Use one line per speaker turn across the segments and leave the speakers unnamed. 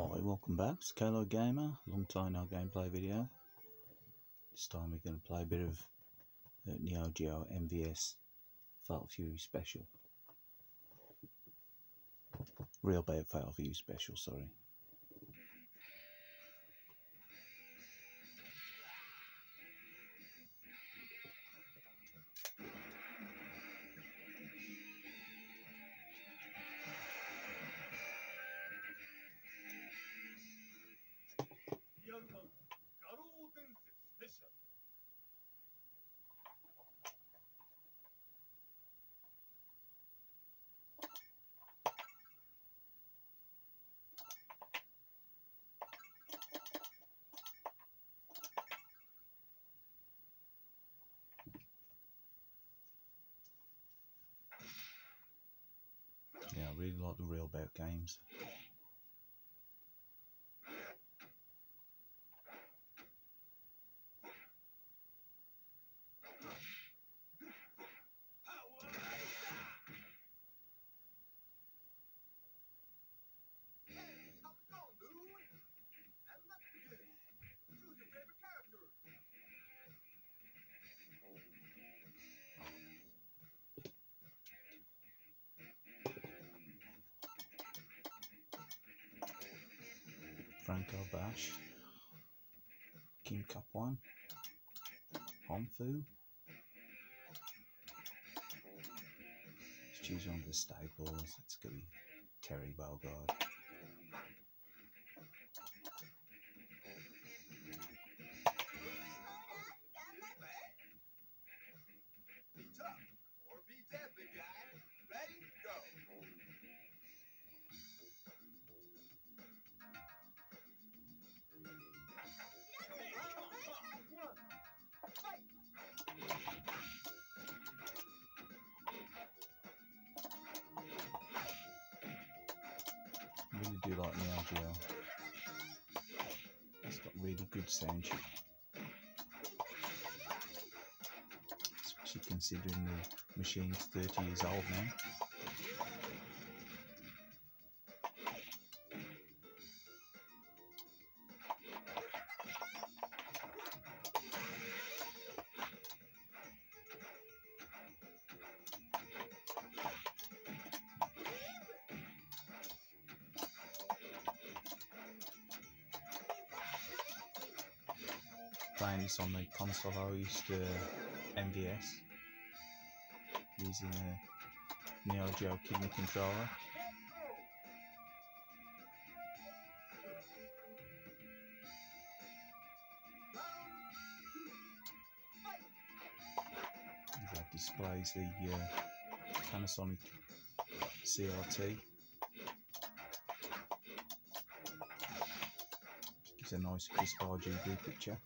Hi, welcome back. It's Kalo Gamer. Long time no gameplay video. This time we're going to play a bit of Neo Geo MVS Fatal Fury Special. Real bad Fatal Fury Special, sorry. Yeah, I really like the real bout games. Franco Bash, Kim Kapwan, Honfu. Let's choose one of the staples. Let's go with Terry Bogard. I really do like Neo Geo. It's got really good sound chip. Especially considering the machine's 30 years old now. Playing this on the console I used to MVS using a Neo Geo kidney controller. That displays the Panasonic CRT. Gives a nice crisp RGB picture.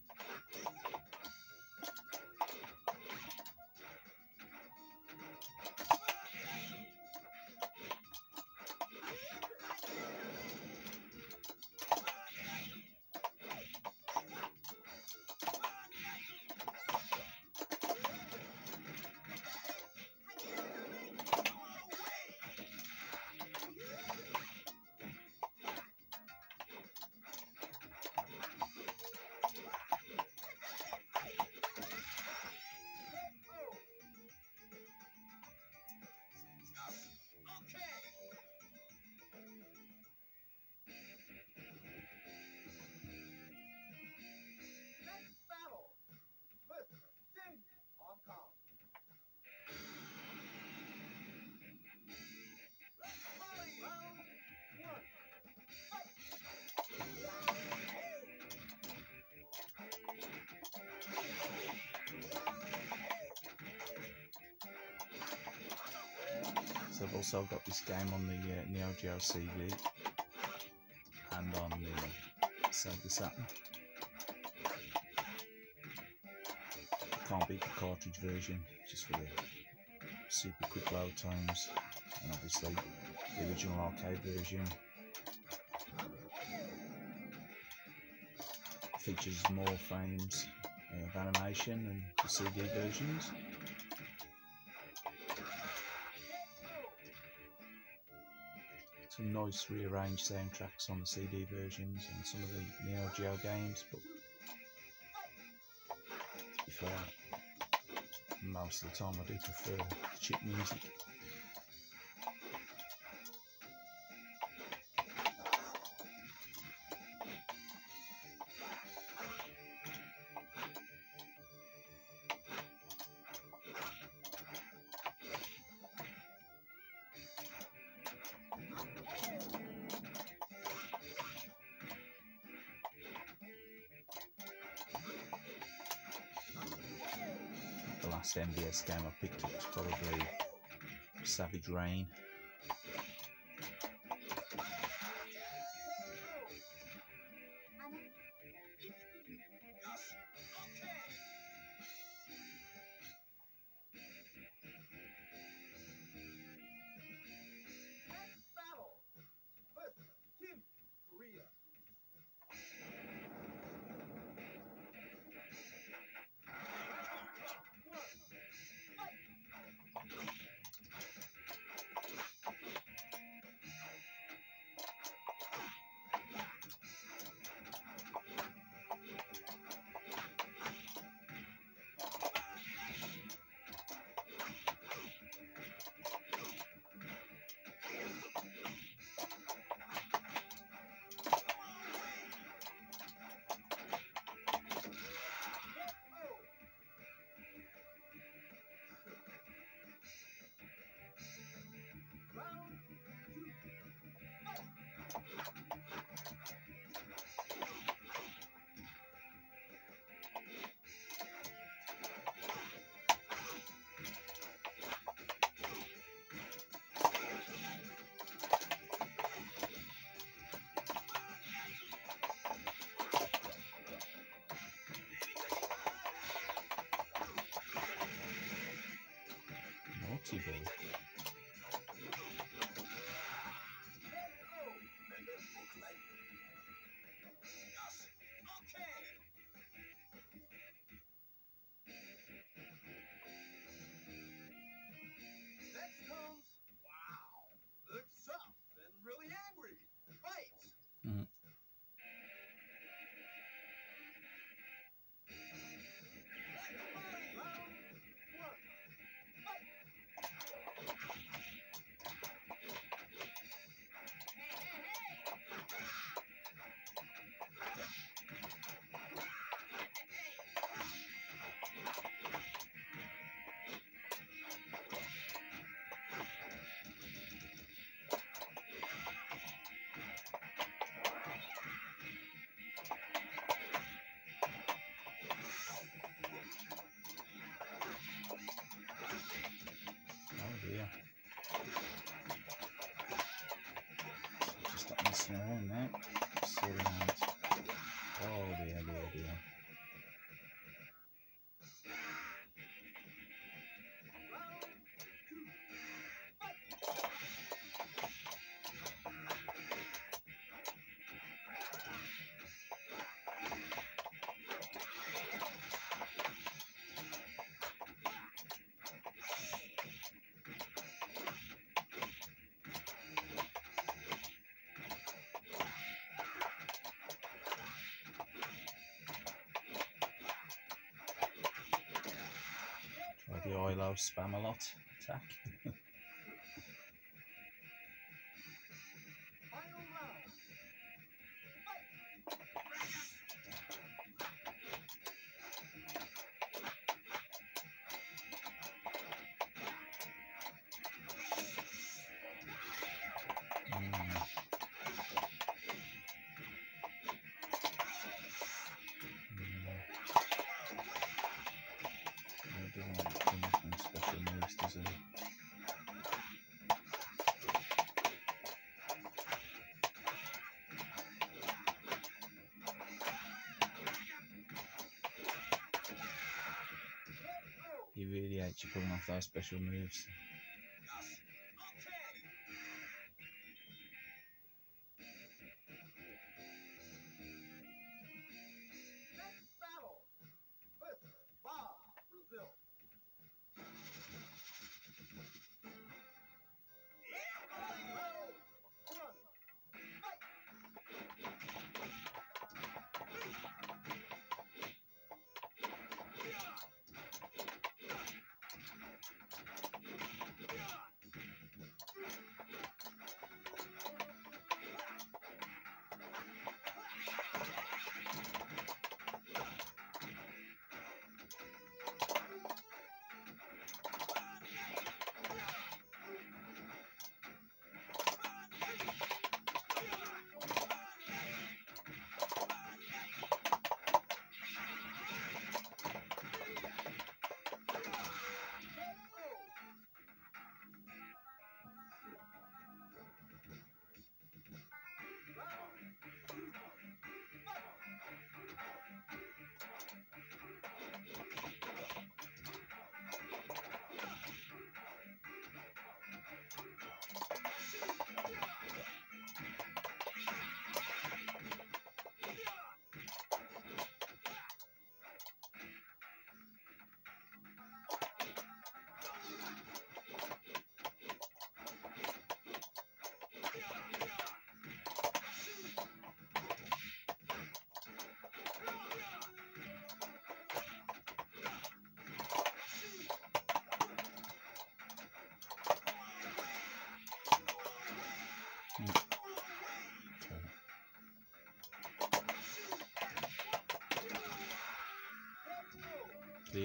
So I've also got this game on the Neo Geo CD and on the Sega Saturn. Can't beat the cartridge version just for the super quick load times, and obviously the original arcade version features more frames of animation than the CD versions. some nice rearranged soundtracks on the CD versions and some of the Neo Geo games, but to be fair, most of the time I do prefer chip music. The last MVS game I picked up was probably Savage Rain. Naughty boy. Mm. Oh dear. Just stop messing around now. Sorting out. Oh dear, dear, dear. Try the ILO Spam-A-Lot attack. Special moves, does he? He really hates you pulling off those special moves.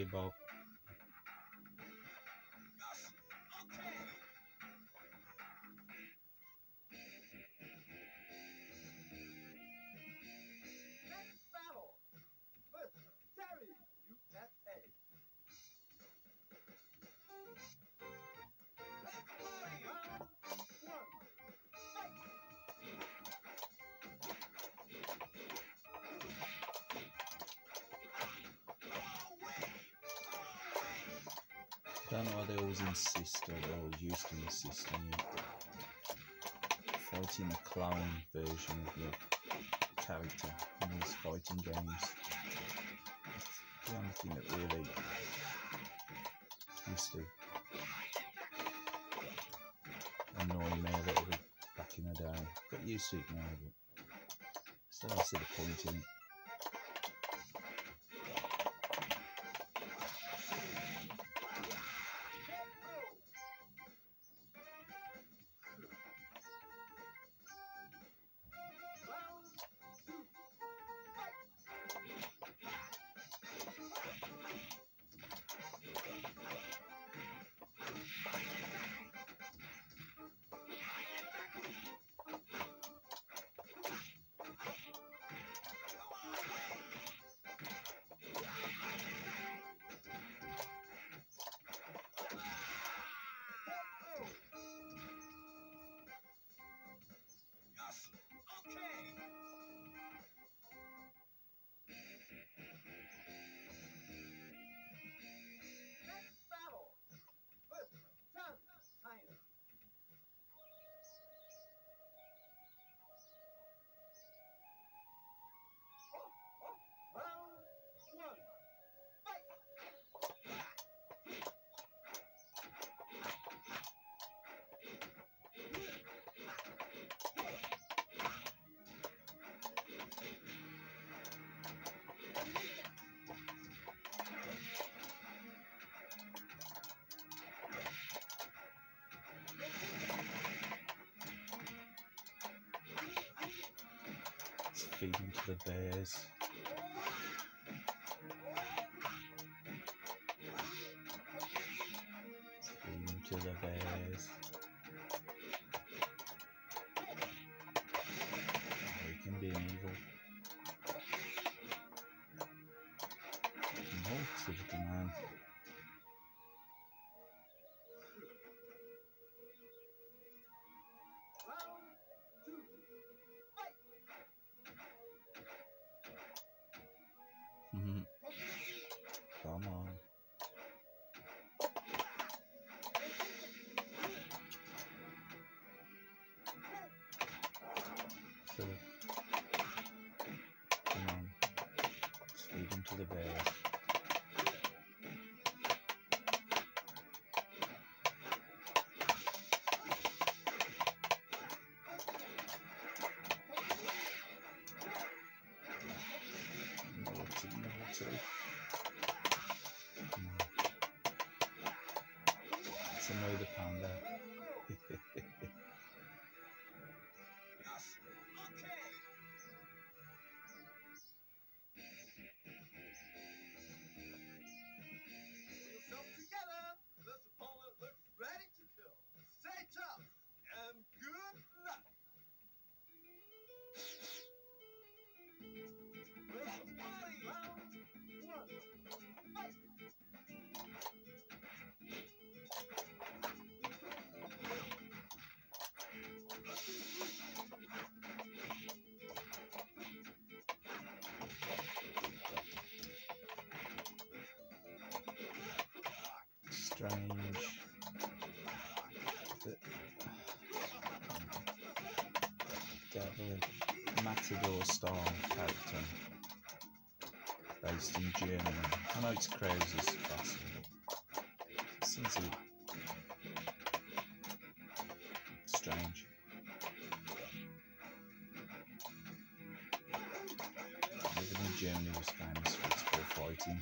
you, Bob. Don't know why they always insist, or they always used to insist on you fighting a clone version of your character in these fighting games. It's the only thing that really used to annoy me a little bit back in the day. Got used to it now, but still I see the point in it. Feeding to the bears. Feeding to the bears. Oh, he can be an evil. Naughty little man. Come on. So, come on. Let's feed him to the bears. Naughty, naughty. Let's annoy the panda. Strange that they have a Matador style character based in Germany. I know it's Krauser's castle, but it seems a bit strange. Living in Germany was famous for its bullfighting.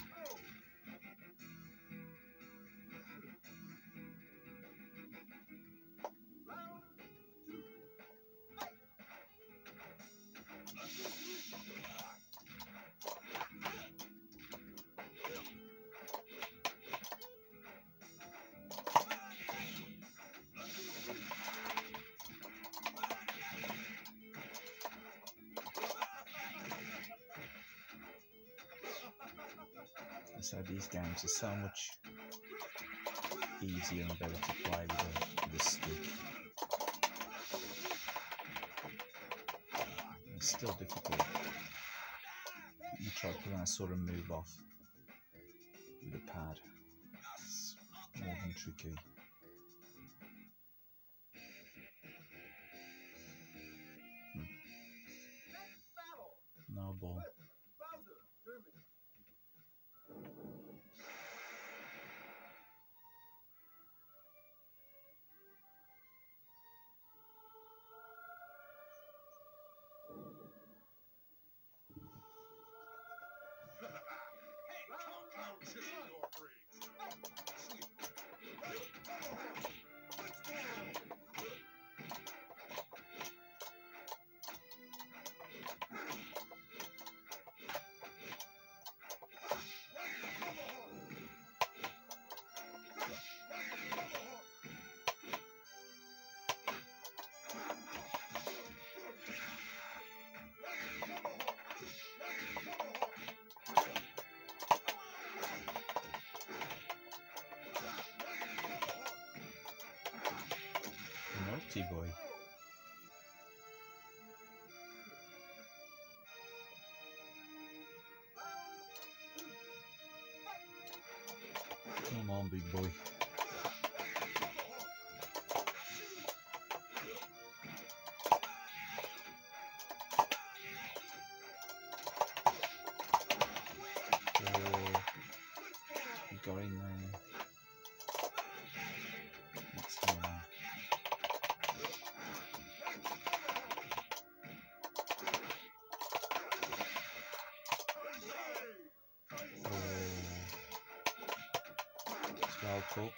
So these games are so much easier and better to play with a stick. It's still difficult. You try to learn a sort of move off with a pad. It's more than tricky. No ball. Naughty boy. Come on, big boy. You got in there. Next time. Well cool.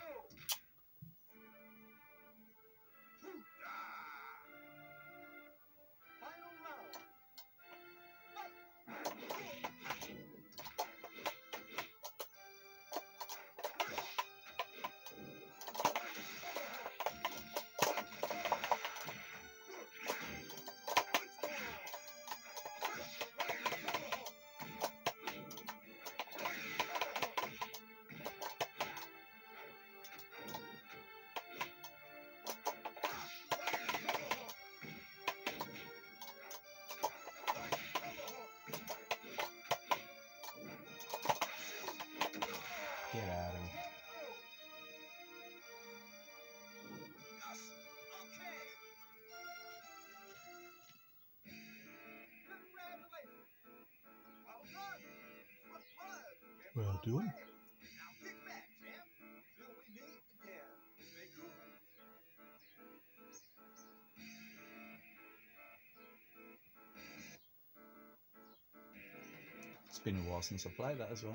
Get out of it. Well done. It's been a while since I played that as well.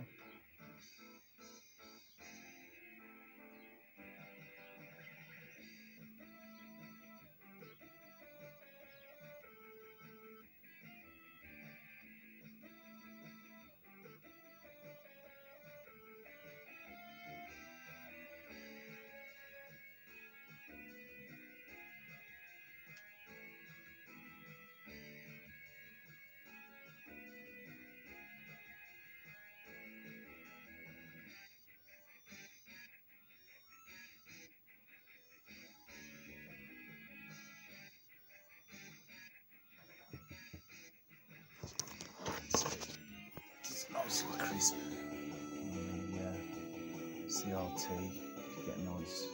It's nice and crisp. The CRT get nice.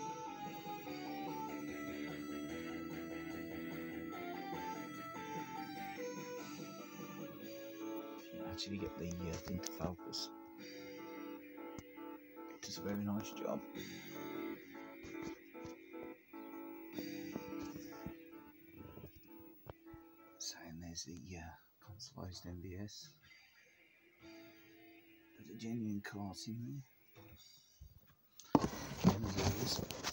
You actually get the thing to focus. It does a very nice job. So, and there's the consoleized MVS. There's a genuine class in there. And there's